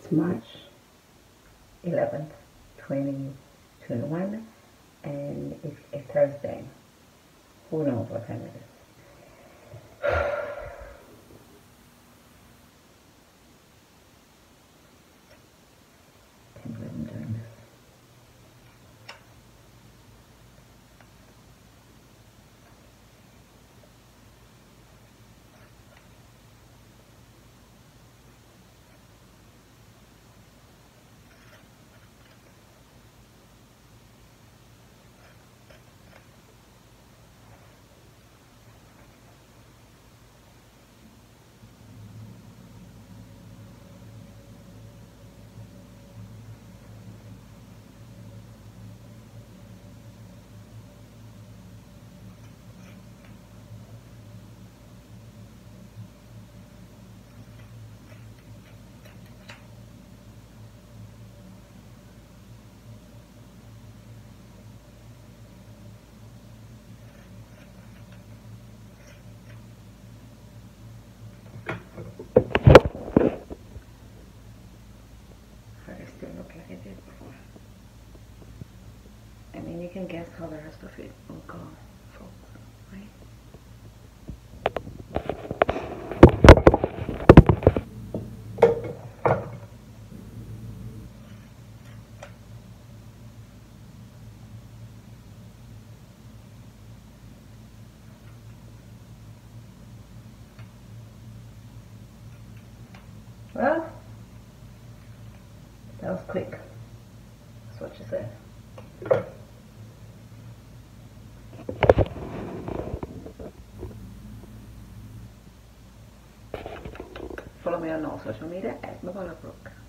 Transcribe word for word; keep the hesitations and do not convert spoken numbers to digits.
It's March eleventh, twenty twenty-one, and it's a Thursday. Who knows what time it is? Can't believe I'm doing this. Still look like it did before. I mean, you can guess how the rest of it will go, folks, right? Well, that was quick. That's what you said. Follow me on all social media at Brook.